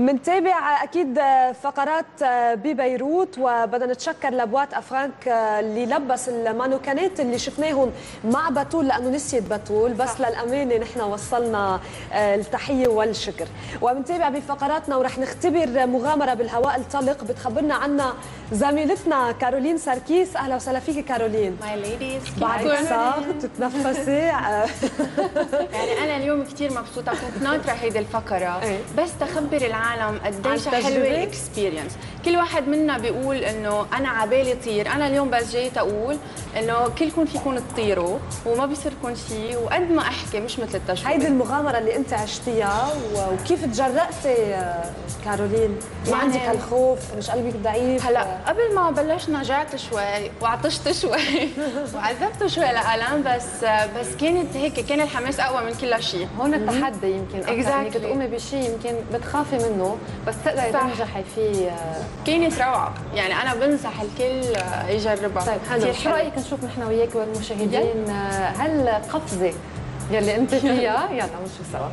منتابع اكيد فقرات ببيروت، وبدنا نتشكر لبوات افرانك اللي لبس المانوكانات اللي شفناهم مع بتول، لانه نسيت بتول بس صح. للامانه نحن وصلنا التحيه والشكر. ومنتابع بفقراتنا ورح نختبر مغامره بالهواء الطلق بتخبرنا عنها زميلتنا كارولين ساركيس. اهلا وسهلا فيكي كارولين. ماي ليديز، بعد ساعه تتنفسي يعني انا اليوم كثير مبسوطه، كنت ناطره هيدي الفقره بس تخبر العالم قديش حلوه الاكسبيرينس. كل واحد منا بيقول انه انا عبالي طير، انا اليوم بس جايت اقول انه كلكم فيكم تطيروا وما بيصيركم شيء، وقد ما احكي مش مثل التجربه. هيدي المغامره اللي انت عشتيها وكيف تجرأتي كارولين؟ ما عندك هالخوف؟ مش قلبك ضعيف؟ هلا قبل ما بلشنا جعت شوي وعطشت شوي وعذبت شوي الالم، بس كانت هيك، كان الحماس اقوى من كل شيء. هون التحدي يمكن اكثر، انك تقومي بشيء يمكن بتخافي منه بس تقدري تنجحي فيه. كانت روعه، يعني انا بنصح الكل يجربها. طيب حلو، شو رايك نشوف نحن وياك والمشاهدين هالقفزه يلي انت فيها؟ يلا نشوف سوا.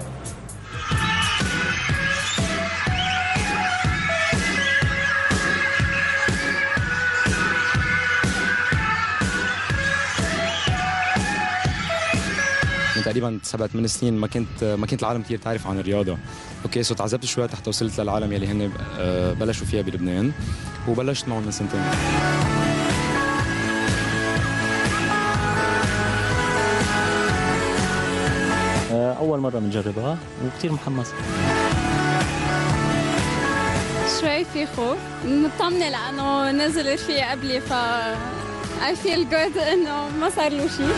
من تقريبا 7-8 سنين ما كنت العالم كثير تعرف عن الرياضه. اوكي سو تعذبت شوي حتى وصلت للعالم يلي هن بلشوا فيها بلبنان، وبلشت معهم من سنتين. اول مره بنجربها وكثير محمس. شوي في خوف، مطمنه لانه نزل فيه قبلي، ف I feel good انه ما صار له شيء.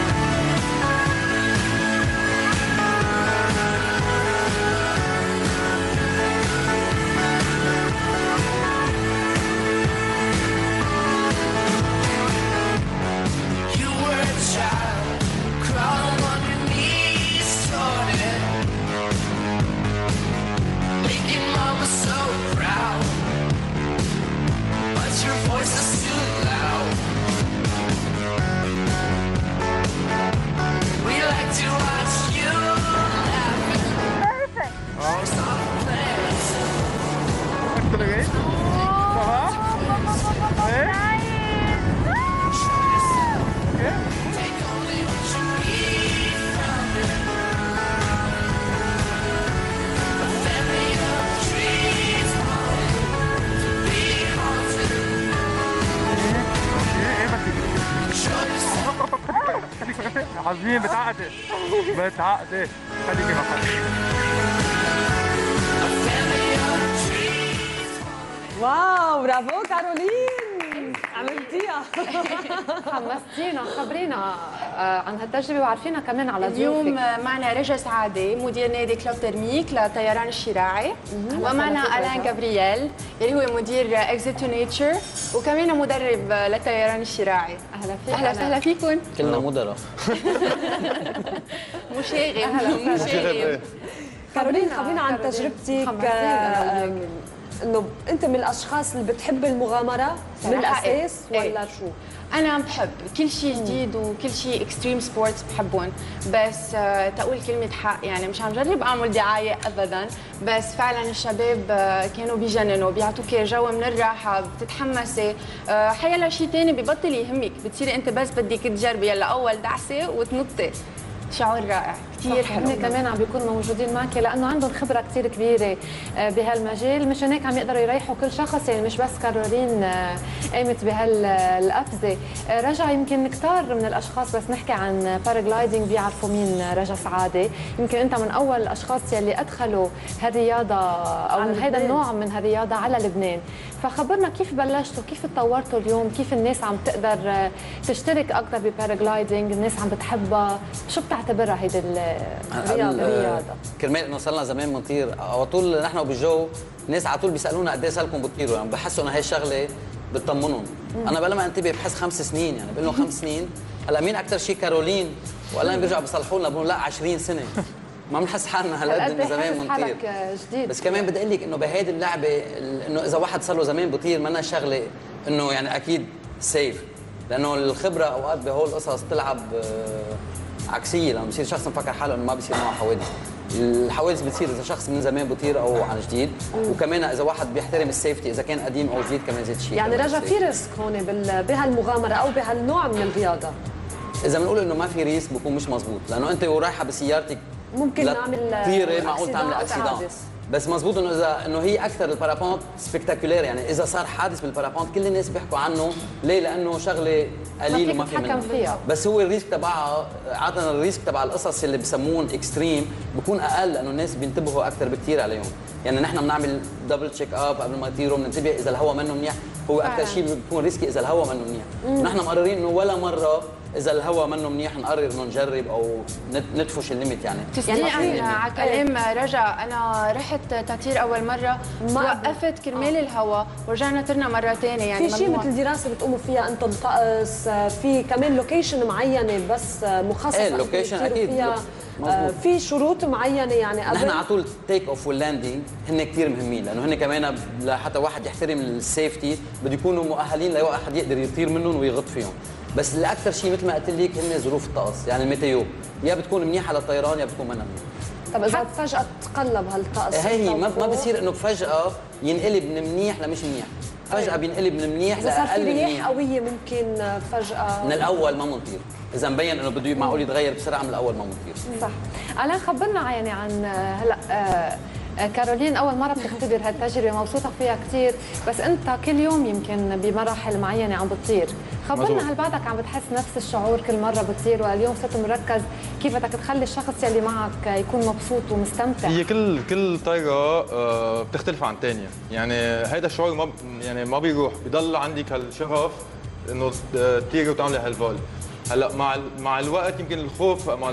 عظيم. بتعقدي خليكي محل. واو برافو كارولين، عملتيها. حمستينا، خبرينا عن هالتجربه وعرفينا كمان على ضيوفك. اليوم معنا رجا سعاده مدير نادي كلوب ترميك للطيران الشراعي، ومعنا الان جابرييل اللي هو مدير EXITTONATURE وكمان مدرب للطيران الشراعي. اهلا فيك. اهلا وسهلا فيكم. كلنا مدراء. مشاغب. كارولين خبرينا عن تجربتك، انه انت من الاشخاص اللي بتحب المغامره من الاساس ولا شو؟ انا بحب كل شيء جديد وكل شيء اكستريم سبورتس بحبهم، بس تقول كلمه حق يعني مش عم جرب اعمل دعايه ابدا، بس فعلا الشباب كانوا بيجننوا، بيعطوك جو من الراحه، بتتحمسي، حيلا شيء ثاني ببطل يهمك، بتصيري انت بس بدك تجربي يلا اول دعسه وتنطي. شعور رائع كثير حلو. هن كمان عم بيكونوا موجودين معك لانه عندهم خبره كثير كبيره بهالمجال، مشان هيك عم يقدروا يريحوا كل شخص، يعني مش بس كارولين قامت بهالقفزه. رجا يمكن كثار من الاشخاص بس نحكي عن باراجلايدنج بيعرفوا مين رجا سعاده، يمكن انت من اول الاشخاص يلي ادخلوا هالرياضه او من هذا النوع من هالرياضه على لبنان، فخبرنا كيف بلشتوا، كيف تطورتوا اليوم، كيف الناس عم تقدر تشترك اكثر بباراجلايدنج، الناس عم بتحبها، شو بتعتبرها هيدي الرياضه؟ كرمال انه صرنا زمان بنطير على طول نحن وبالجو، الناس على طول بيسالونا قد ايه صار لكم بتطيروا، يعني بحسوا انه هي الشغله بتطمنهم. انا بلا ما انتبه بحس 5 سنين، يعني بقول لهم 5 سنين. هلا مين اكثر شيء كارولين ولا بيرجعوا بيصلحوا لنا بقولوا لا 20 سنه. ما بنحس حالنا هالقد من زمان بنطير. بس كمان بدي اقول لك انه بهيدي اللعبه انه اذا واحد صار له زمان بطير منا شغله انه يعني اكيد سيف، لانه الخبره اوقات بهول القصص تلعب عكسيه، لما بصير شخص مفكر حاله انه ما بصير معه حوادث. الحوادث بتصير اذا شخص من زمان بيطير او عن جديد، وكمان اذا واحد بيحترم السيفتي اذا كان قديم او جديد كمان زيد شيء. يعني رجا في ريسك هون بهالمغامره او بهالنوع من الرياضه؟ اذا بنقول انه ما في ريسك بكون مش مزبوط، لانه انت ورايحه بسيارتك ممكن نعمل تطيري معقول تعملي اكسيدان. بس مزبوط انه هي اكثر البارابونت سبكتاكولير، يعني اذا صار حادث بالبارابونت كل الناس بيحكوا عنه، ليه؟ لانه شغله قليل وما في منها. بس هو الريسك تبعها عاده الريسك تبع القصص اللي بسموهم اكستريم بكون اقل، لانه الناس بينتبهوا اكثر بكثير عليهم. يعني نحن بنعمل دبل تشيك اب قبل ما يطيروا، بننتبه اذا الهواء منه منيح، هو اكثر شيء بيكون ريسكي اذا الهواء منه منيح. نحن مقررين انه ولا مره اذا الهواء منه منيح نقرر انه نجرب او ندفش الليمت يعني. يعني على كلام رجا، انا رحت تطير اول مره وقفت كرمال الهواء ورجعنا طرنا مره ثانيه. يعني في شيء مثل دراسه بتقوموا فيها انتم طقس، في كمان لوكيشن معينه بس مخصصه ايه اللوكيشن اكيد فيها في شروط معينه يعني قبل. نحن على طول تيك اوف واللاندنج هن كثير مهمين، لانه هن كمان لحتى واحد يحترم السيفتي بده يكونوا مؤهلين لواحد يقدر يطير منهم ويغط فيهم. بس اللي اكثر شيء مثل ما قلت لك هن ظروف الطقس، يعني الميتيو يا بتكون منيحه للطيران يا بتكون منها منيحه. طب اذا فجاه تقلب هالطقس هي ما بصير انه فجاه ينقلب من منيح لمش منيح، فجاه بينقلب من منيح لاقل منيح. اذا صار في رياح قويه ممكن فجاه من الاول ما بنطير، اذا مبين انه بده معقول يتغير بسرعه من الاول ما بنطير. صح. الان خبرنا يعني عن هلا كارولين اول مره بتختبر هالتجربه، مبسوطه فيها كثير، بس انت كل يوم يمكن بمراحل معينه عم بتطير، خبرنا هل بعدك عم بتحس نفس الشعور كل مره بتطير، واليوم صرت مركز كيف بدك تخلي الشخص يلي معك يكون مبسوط ومستمتع؟ هي كل طياره بتختلف عن الثانيه، يعني هيدا الشعور ما بيروح، بضل عندك هالشغف انه تطيري وتعملي هالفول. هلا مع الوقت يمكن الخوف مع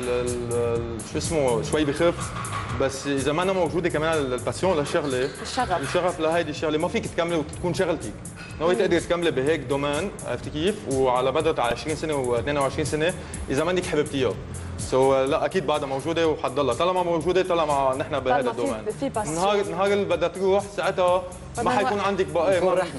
شو اسمه شوي بخف، بس اذا ما أنا موجوده كمان الباسيون للشغله، الشغف لهيدي الشغله ما فيك تكملي وتكون شغلتك، ناوي تقدري تكملي بهيك دومين، عرفتي كيف؟ وعلى مدى 20 سنه و22 سنه اذا ما انك حببتيها. لا اكيد بعدها موجوده وحتضلها، طالما موجوده طالما نحن بهذا الدومين. نهار اللي بدها تروح ساعتها ما حيكون عندك بقى نكون رحنا.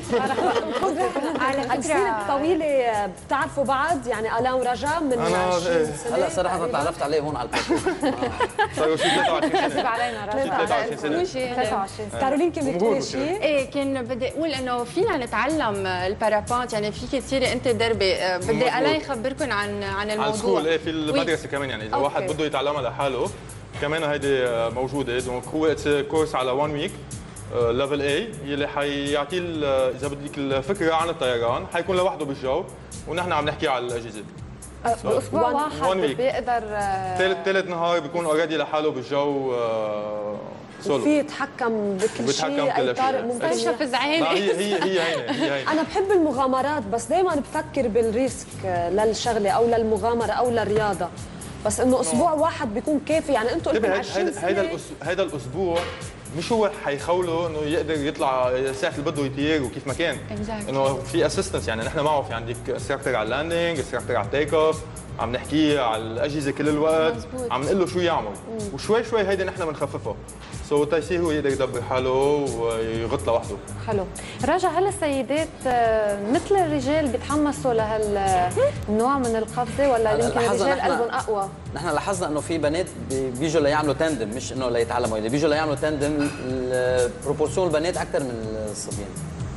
على فكره طويله بتعرفوا بعض يعني الان ورجا من 20 سنه. هلا صراحه تعرفت عليه هون على البودكاست. صار شي 23 سنه. علينا رجا 23 سنه. 23 سنه. كارولين كيف بتقولي شيء؟ ايه كان بدي اقول انه فينا نتعلم البارابونت، يعني فيك تصيري انت دربي. بدي الان يخبركن عن الموضوع. على السكول ايه في المدرسه كمان، يعني اذا واحد بده يتعلمها لحاله كمان هيدي موجوده، دونك هو كورس على 1 ويك ليفل اي يلي حيعطيه اذا بدك الفكره عن الطيران، حيكون لوحده بالجو ونحن عم نحكي على الاجهزه. باسبوع واحد بيقدر ثالث نهار بيكون اوريدي لحاله بالجو سولو، وفي يتحكم بكل شيء، اي طارق ممكن ينفذ عيني. هي انا بحب المغامرات بس دائما بفكر بالريسك للشغله او للمغامره او للرياضه، بس انه اسبوع واحد بيكون كافي. يعني انتم قلتوا 20 سنه هيدا الاسبوع مش هو حيخوله انه يقدر يطلع ساعه اللي بده يطير وكيف ما كان، انه في اسيستنس، يعني نحن معه في عندك انستراكتور على اللاندنج، انستراكتور على التيك اوف، عم نحكيه على الاجهزه كل الوقت، عم نقول له شو يعمل، وشوي شوي هيدي نحن بنخففها تيصير هو يقدر يدبر حاله ويغط لوحده. حلو. رجا، هل السيدات مثل الرجال بيتحمسوا لهالنوع من القفزه ولا يمكن الرجال قلبهم اقوى؟ نحن لاحظنا انه في بنات بيجوا ليعملوا تاندم، مش انه ليتعلموا، اللي بيجوا ليعملوا تاندم بروبورسيون البنات اكثر من الصبيان.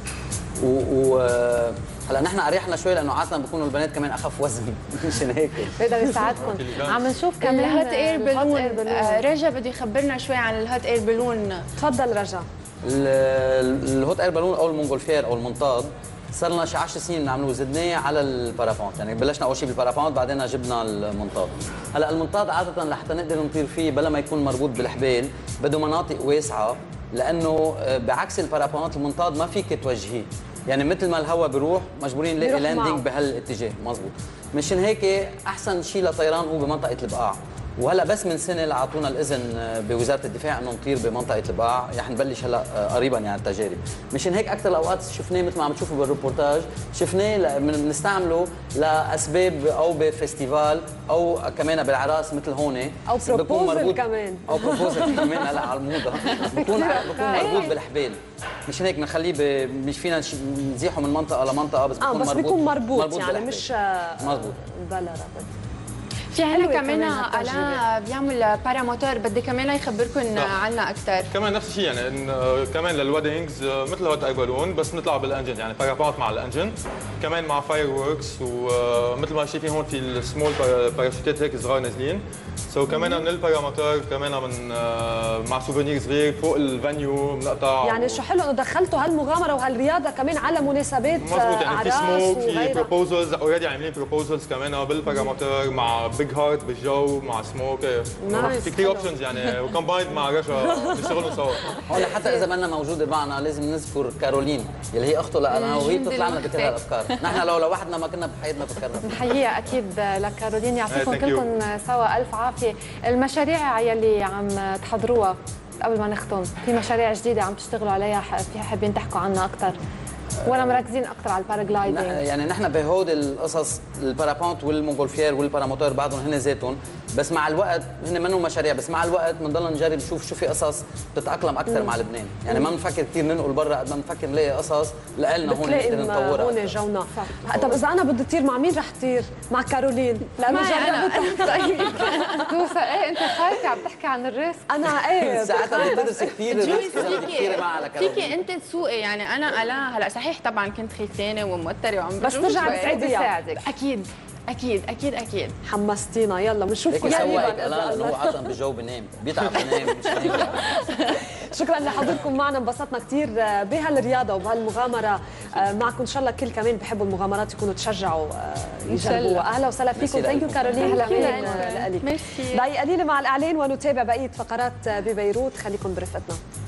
هلا نحن اريحنا شوي لانه عاده بيكونوا البنات كمان اخف وزن مشان هيك بيقدر يساعدكم. عم نشوف كمان الهوت اير بلون. رجا بده يخبرنا شوي عن الهوت اير بلون. تفضل رجا. الهوت اير بلون او المونغولفير او المنطاد صار لنا شي 10 سنين بنعملوه، زدناه على البارابونت، يعني بلشنا اول شيء بالبارابونت بعدين جبنا المنطاد. هلا المنطاد عاده لحتى نقدر نطير فيه بلا ما يكون مربوط بالحبال بده مناطق واسعه، لانه بعكس البارابونت المنطاد ما فيك توجهيه، يعني مثل ما الهواء بيروح مجبورين نلاقي لاندنج بهالاتجاه مزبوط. مشان هيك احسن شيء للطيران هو بمنطقه البقاع، وهلا بس من سنه اللي اعطونا الاذن بوزاره الدفاع انه نطير بمنطقه البقاع، رح نبلش هلا قريبا يعني التجارب. مشان هيك اكثر الاوقات شفناه مثل ما عم تشوفوا بالريبورتاج، شفناه بنستعمله لاسباب او بفستيفال او كمان بالعراس مثل هون، او بروبوزل كمان، او بروبوزل كمان هلا على الموضه بكون مربوط بالحبال. مشان هيك بنخليه مش فينا نزيحه من منطقه لمنطقه، بس بيكون بس بيكون مربوط يعني مش مزبوط بلا ربط. في عنا كمان الا بيعمل باراموتور، بدي كمان يخبركم عنها اكثر. كمان نفس الشيء يعني كمان للويدنجز مثل هوت اير بالون بس نطلع بالانجن، يعني بارابونت مع الانجن كمان مع فاير ووركس، ومثل ما شايفين هون في السمول باراشوتات هيك صغار نازلين. كمان من الباراموتور كمان مع سوفينير صغير فوق الفانيو بنقطع. يعني شو حلو انه دخلتوا هالمغامره وهالرياضه كمان على مناسبات مزبوط، يعني في سموك، في وغيرها. بروبوزلز اوريدي عاملين بروبوزلز كمان بالباراموتور مع بيج هارت بالجو مع سموك. في كثير اوبشنز يعني وكومبايند مع رشا بيشتغلوا سوا. هون حتى اذا ما موجوده معنا لازم نذكر كارولين اللي هي اخته لنا وهي بتطلع لنا بكل هالافكار. نحن لو لوحدنا ما كنا بحياتنا فكرنا. نحييها اكيد لكارولين، يعطيكم كلكم سوا الف عافيه. المشاريع يلي عم تحضروها قبل ما نختم، في مشاريع جديده عم تشتغلوا عليها فيها حابين تحكوا عنها اكثر ولا مركزين اكثر على الباراجلايدنج؟ يعني نحن بهود القصص البارابونت والمونغولفير والباراموتور بعضهم هن ذاتهم، بس مع الوقت هن منهم مشاريع، بس مع الوقت بنضل نجرب نشوف شو في قصص بتتاقلم اكثر مع لبنان، يعني ما بنفكر كثير ننقل برا قد ما بنفكر نلاقي قصص لنا هون نقدر نطورها هون جونا. طب اذا انا بدي اطير مع مين رح طير؟ مع كارولين لانه جربتها. توسا ايه انت خايفه عم تحكي عن الريسك؟ انا ايه ساعتها بتدرس كثير الريسك كثير معها لكارولين. فيكي انت تسوقي، يعني انا الا هلا صحيح طبعا كنت خيفانه وموتره وعم بس ترجع بتساعديها. اكيد اكيد اكيد اكيد. حمستينا، يلا بنشوفكم قريبا. اللي هو عطن بالجو بنام بيتعب بنام مش نايم. شكرا لحضوركم معنا، انبسطنا كثير بهالرياضه وبهالمغامره معكم. ان شاء الله كل كمان بحبوا المغامرات يكونوا تشجعوا يجربوها. اهلا وسهلا فيكم. ثانك يو كارولين. اهلا لك. ضاي قليله مع الاعلان ونتابع بقيه فقرات ببيروت، خليكم برفقتنا.